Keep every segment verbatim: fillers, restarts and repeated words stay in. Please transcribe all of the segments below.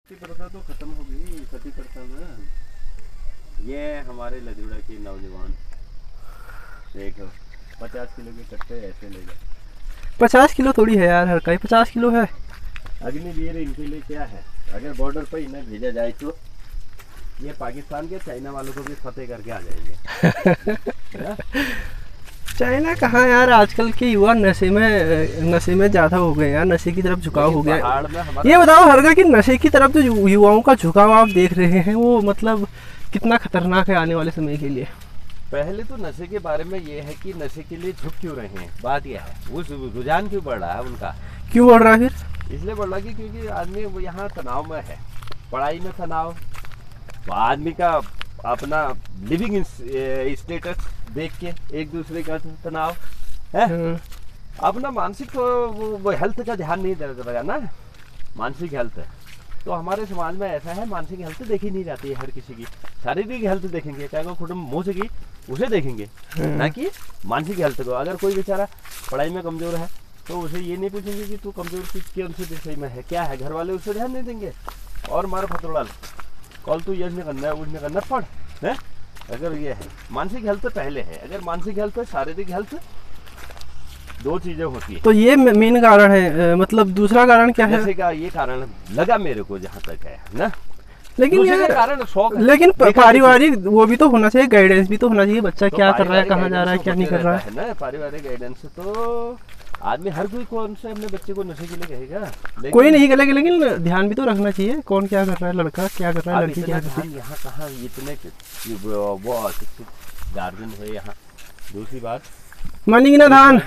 प्रथा तो खत्म हो गई, सती प्रथा में। ये हमारे लदुड़ा के नौजवान देखो पचास किलो के कट्टे ऐसे ले गए। पचास किलो थोड़ी है यार, हर का ही पचास किलो है। अग्निवीर इनके लिए क्या है, अगर बॉर्डर पर इन्हें भेजा जाए तो ये पाकिस्तान के चाइना वालों को भी फतेह करके आ जाएंगे। चाइना कहाँ यार, आजकल के युवा नशे में नशे में ज़्यादा हो गए यार, नशे की तरफ झुकाव हो गया। ये बताओ हरगा कि नशे की तरफ जो युवाओं का झुकाव आप देख रहे हैं वो मतलब कितना खतरनाक है आने वाले समय के लिए। पहले तो नशे के बारे में ये है कि नशे के लिए झुक क्यों रहे हैं, बात यह है। उस रुझान क्यों बढ़ रहा है उनका, क्यों बढ़ रहा है फिर? इसलिए बढ़ रहा है कि क्योंकि आदमी वो यहाँ तनाव में है, पढ़ाई में तनाव, आदमी का अपना लिविंग स्टेटस देख के एक दूसरे का तनाव है, अपना मानसिक वो हेल्थ का ध्यान नहीं दे रहा ना, मानसिक हेल्थ। तो हमारे समाज में ऐसा है, मानसिक हेल्थ देखी नहीं जाती है हर किसी की। शारीरिक हेल्थ देखेंगे, चाहे वो खुद मुँह से की उसे देखेंगे, ना कि मानसिक हेल्थ को। अगर कोई बेचारा पढ़ाई में कमजोर है तो उसे ये नहीं पूछेंगे कि तू कमजोर कौन सी विषय में है, क्या है, घर वाले उसे ध्यान नहीं देंगे। और मारो फतोड़ा कॉल तू ये नहीं करना है, उसने करना पढ़ है। अगर ये है मानसिक हेल्थ पहले है, अगर मानसिक हेल्थ है शारीरिक हेल्थ दो चीजें होती है। तो ये मेन कारण है, मतलब दूसरा कारण क्या है? जैसे का ये कारण लगा मेरे को जहाँ तक है ना, लेकिन यार कारण शौक, लेकिन पारिवारिक वो भी तो होना चाहिए, गाइडेंस भी तो होना चाहिए, बच्चा तो क्या कर रहा है, कहाँ जा रहा है, क्या नहीं कर रहा है ना। पारिवारिक गाइडेंस तो आदमी हर कोई कौन से अपने बच्चे को नशे के लिए कहेगा, कोई नहीं कहेगा, लेकिन ध्यान भी तो रखना चाहिए कौन क्या कर रहा है, लड़का क्या कर रहा है, लड़की क्या कर रही है। यहाँ कहाँ इतने वो गार्जियन है यहाँ। दूसरी बात मानेगी ना धान,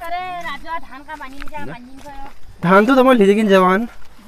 धान तो तुम्हारे लेकिन जवान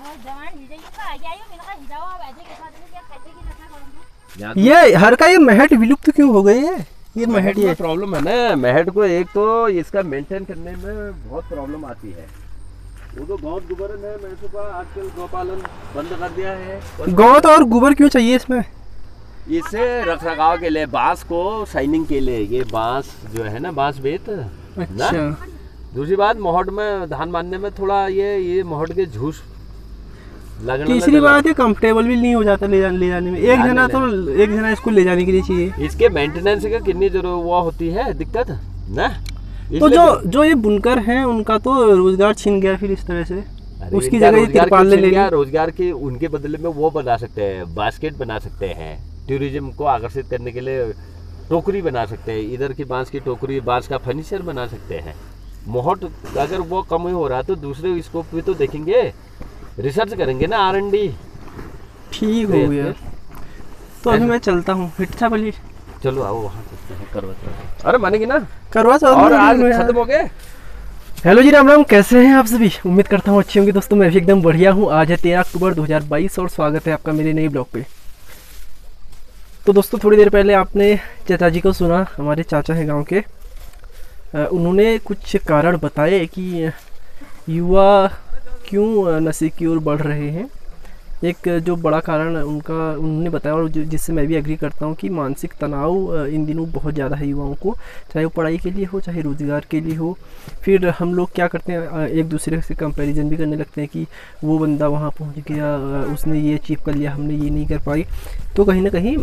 ये हर का ये महट विलुप्त क्यों हो गई है? ये महट ये प्रॉब्लम है ना, महट को एक तो इसका मेंटेन करने में बहुत प्रॉब्लम आती है। वो तो गौ गोबर है, मैंने तो आजकल गौपालन बंद कर दिया है। गौ तो और गोबर क्यों चाहिए इसमें? इसे रख रखाव के लिए, बांस को शाइनिंग के लिए, ये बांस जो है ना, बांस बेत। अच्छा। दूसरी बात मोहट में धान मानने में थोड़ा ये ये मोहट के झूठ लगना। तीसरी बात ये कंफर्टेबल भी नहीं हो जाता ले जाने ले जाने में, एक जना तो एक जना इसको ले जाने के लिए चाहिए। इसके मेंटेनेंस का कितनी जरूरत वो होती है दिक्कत ना। तो जो जो ये बुनकर हैं उनका तो रोजगार छिन गया फिर इस तरह से, उसकी जगह ये तिरपाल ले लिया। रोजगार के उनके बदले में वो बना सकते हैं, बास्केट बना सकते हैं, टूरिज्म को आकर्षित करने के लिए टोकरी बना सकते हैं, इधर की बांस की टोकरी, बांस का फर्नीचर बना सकते हैं। मोहट अगर वो कम हो रहा है तो दूसरे स्कोप भी तो देखेंगे, रिसर्च करेंगे ना, आर एन डी। ठीक हो गया, तो अभी मैं चलता हूँ। अच्छा बोलिए, चलो आओ वहाँ चलते हैं करवा चौथ। अरे मानेगी ना करवा चौथ और आज खत्म हो गए। हेलो जी, राम राम, कैसे हैं आप सभी? उम्मीद करता हूँ अच्छे होंगे दोस्तों, मैं भी एकदम बढ़िया हूँ। आज है तेरह अक्टूबर दो हज़ार बाईस और स्वागत है आपका मेरे नए ब्लॉग पे। तो दोस्तों थोड़ी देर पहले आपने चाचा जी को सुना, हमारे चाचा हैं गांव के। उन्होंने कुछ कारण बताए कि युवा क्यों नशे की ओर बढ़ रहे हैं। एक जो बड़ा कारण उनका उन्होंने बताया और जिससे मैं भी एग्री करता हूँ कि मानसिक तनाव इन दिनों बहुत ज़्यादा है युवाओं को, चाहे वो पढ़ाई के लिए हो चाहे रोज़गार के लिए हो। फिर हम लोग क्या करते हैं, एक दूसरे से कंपैरिजन भी करने लगते हैं कि वो बंदा वहाँ पहुँच गया, उसने ये अचीव कर लिया, हमने ये नहीं कर पाई। तो कहीं ना कहीं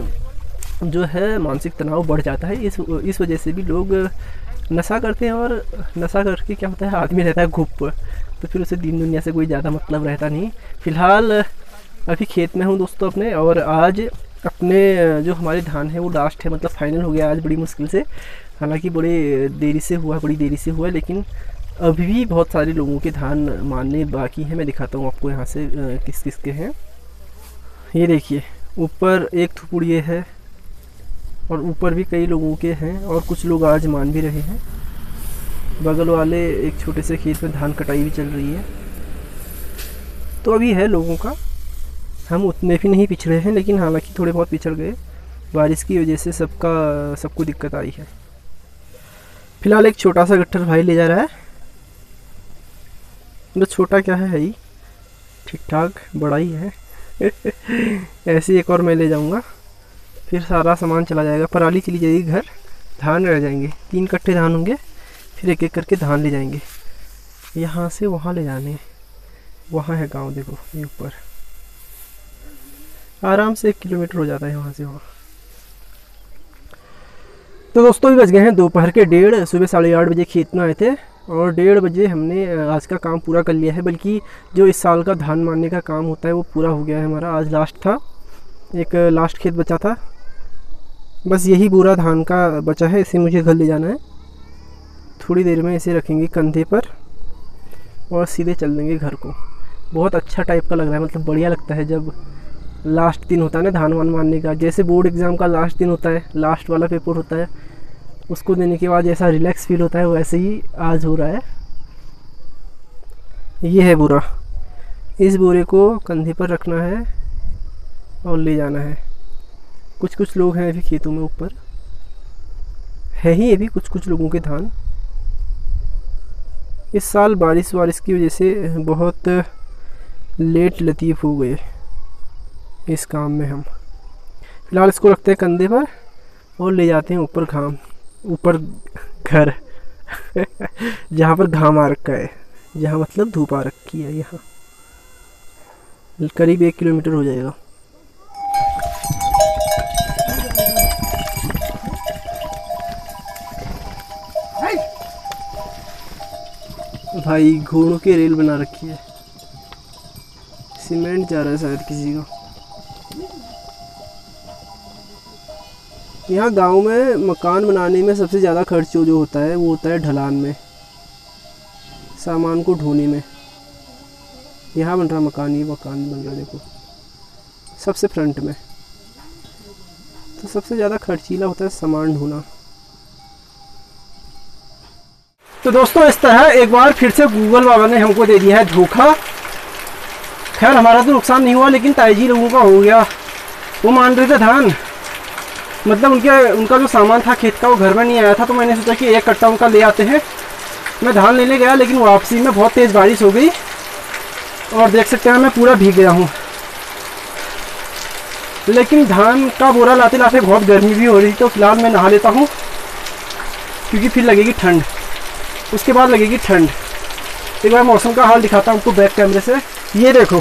जो है मानसिक तनाव बढ़ जाता है। इस इस वजह से भी लोग नशा करते हैं, और नशा करके क्या होता है, आदमी रहता है घुप, तो फिर उसे दिन दुनिया से कोई ज़्यादा मतलब रहता नहीं। फ़िलहाल अभी खेत में हूँ दोस्तों अपने, और आज अपने जो हमारे धान है वो लास्ट है, मतलब फाइनल हो गया आज बड़ी मुश्किल से। हालांकि बड़े देरी से हुआ बड़ी देरी से हुआ लेकिन अभी भी बहुत सारे लोगों के धान मानने बाकी हैं। मैं दिखाता हूँ आपको यहाँ से किस किस के हैं। ये देखिए ऊपर एक थुपुड़िए है और ऊपर भी कई लोगों के हैं, और कुछ लोग आज मान भी रहे हैं। बगल वाले एक छोटे से खेत में धान कटाई भी चल रही है। तो अभी है लोगों का, हम उतने भी नहीं पिछड़े हैं, लेकिन हालांकि थोड़े बहुत पिछड़ गए, बारिश की वजह से सबका सबको दिक्कत आई है। फिलहाल एक छोटा सा गट्ठर भाई ले जा रहा है, मतलब छोटा क्या है, है ही ठीक ठाक, बड़ा ही है। ऐसे एक और मैं ले जाऊंगा, फिर सारा सामान चला जाएगा, पराली चली जाएगी घर, धान रह जाएंगे, तीन कट्टे धान होंगे, फिर एक एक करके धान ले जाएंगे। यहाँ से वहाँ ले जाने, वहाँ है गांव, देखो ये ऊपर आराम से एक किलोमीटर हो जाता है वहाँ से वहाँ। तो दोस्तों अभी बज गए हैं दोपहर के डेढ़। सुबह साढ़े आठ बजे खेत में आए थे और डेढ़ बजे हमने आज का काम पूरा कर लिया है। बल्कि जो इस साल का धान मारने का काम होता है वो पूरा हो गया है हमारा। आज लास्ट था, एक लास्ट खेत बचा था, बस यही पूरा धान का बचा है। इसे मुझे घर ले जाना है। थोड़ी देर में इसे रखेंगे कंधे पर और सीधे चल देंगे घर को। बहुत अच्छा टाइप का लग रहा है, मतलब बढ़िया लगता है जब लास्ट दिन होता है ना धान वान मारने का। जैसे बोर्ड एग्ज़ाम का लास्ट दिन होता है, लास्ट वाला पेपर होता है, उसको देने के बाद जैसा रिलैक्स फील होता है वैसे ही आज हो रहा है। ये है बोरा, इस बोरे को कंधे पर रखना है और ले जाना है। कुछ कुछ लोग हैं अभी खेतों में, ऊपर है ही अभी कुछ कुछ लोगों के धान। इस साल बारिश बारिश की वजह से बहुत लेट लतीफ़ हो गए इस काम में हम। फ़िलहाल इसको रखते हैं कंधे पर और ले जाते हैं ऊपर घाम ऊपर घर जहाँ पर घाम आ रखा है, जहाँ मतलब धूप आ रखी है। यहाँ करीब एक किलोमीटर हो जाएगा। भाई घोड़ों की रेल बना रखी है, सीमेंट जा रहा है शायद किसी का। यहाँ गांव में मकान बनाने में सबसे ज़्यादा खर्च जो होता है वो होता है ढलान में, सामान को ढोने में। यहाँ बन रहा मकान, ये मकान बन रहा देखो सबसे फ्रंट में। तो सबसे ज़्यादा खर्चीला होता है सामान ढोना। तो दोस्तों इस तरह एक बार फिर से गूगल बाबा ने हमको दे दिया है धोखा। खैर हमारा तो नुकसान नहीं हुआ, लेकिन ताईजी लोगों का हो गया। वो मान रहे थे धान, मतलब उनके उनका जो सामान था खेत का वो घर में नहीं आया था। तो मैंने सोचा कि एक कट्टा उनका ले आते हैं। मैं धान लेने गया, लेकिन वापसी में बहुत तेज़ बारिश हो गई और देख सकते हैं मैं पूरा भीग गया हूँ। लेकिन धान का बोरा लाते लाते बहुत गर्मी भी हो रही, तो फिलहाल मैं नहा लेता हूँ क्योंकि फिर लगेगी ठंड, उसके बाद लगेगी ठंड। एक बार मौसम का हाल दिखाता हूँ आपको बैक कैमरे से। ये देखो,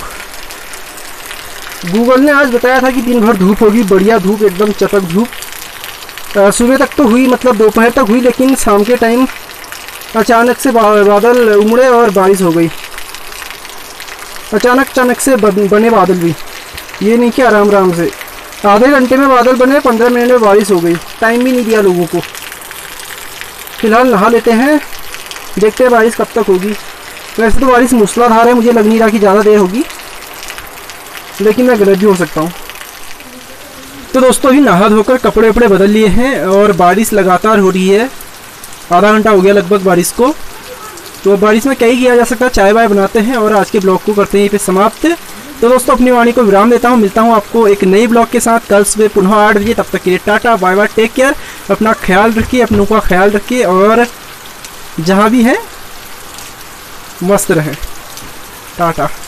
गूगल ने आज बताया था कि दिन भर धूप होगी, बढ़िया धूप, एकदम चटक धूप। सुबह तक तो हुई, मतलब दोपहर तक हुई, लेकिन शाम के टाइम अचानक से बादल उमड़े और बारिश हो गई। अचानक अचानक से बने बादल भी, ये नहीं कि आराम आराम से। आधे घंटे में बादल बने, पंद्रह मिनट में बारिश हो गई। टाइम भी नहीं दिया लोगों को। फिलहाल नहा लेते हैं, देखते हैं बारिश कब तक होगी। वैसे तो बारिश मूसलाधार है, मुझे लग नहीं रहा कि ज़्यादा देर होगी, लेकिन मैं गलत भी हो सकता हूँ। तो दोस्तों अभी नहा धोकर कपड़े वपड़े बदल लिए हैं और बारिश लगातार हो रही है। आधा घंटा हो गया लगभग बारिश को। तो बारिश में क्या ही किया जा सकता है, चाय वाय बनाते हैं और आज के ब्लॉग को करते हैं यहीं पे समाप्त। तो दोस्तों अपनी वाणी को विराम देता हूँ। मिलता हूँ आपको एक नई ब्लॉग के साथ कल सुबह पुनः आठ बजे। तब तक के लिए tata bye bye, take care. अपना ख्याल रखिए, अपनों का ख्याल रखिए और जहाँ भी हैं मस्त रहें। टाटा।